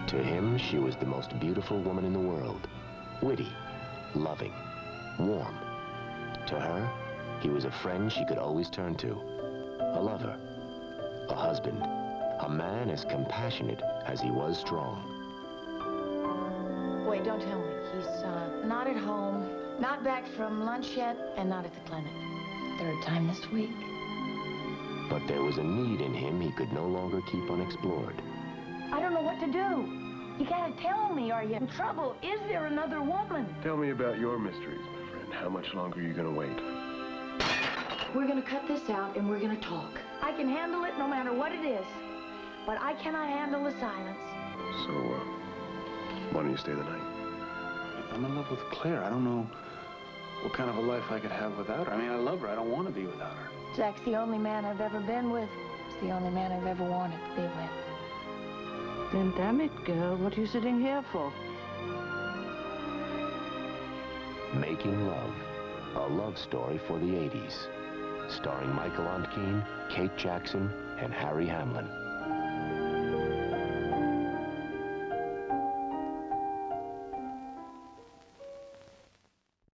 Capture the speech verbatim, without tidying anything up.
To him, she was the most beautiful woman in the world. Witty, loving, warm. To her, he was a friend she could always turn to. A lover, a husband, a man as compassionate as he was strong. Wait, don't tell me. He's uh, not at home, not back from lunch yet, and not at the clinic. Third time this week. But there was a need in him he could no longer keep unexplored. I don't know what to do. You gotta tell me, are you in trouble? Is there another woman? Tell me about your mysteries, my friend. How much longer are you gonna wait? We're gonna cut this out and we're gonna talk. I can handle it no matter what it is, but I cannot handle the silence. So, uh, why don't you stay the night? I'm in love with Claire. I don't know what kind of a life I could have without her. I mean, I love her. I don't want to be without her. Zack's the only man I've ever been with. It's the only man I've ever wanted to be with. Then damn it, girl, what are you sitting here for? Making Love, a love story for the eighties. Starring Michael Ontkean, Kate Jackson, and Harry Hamlin.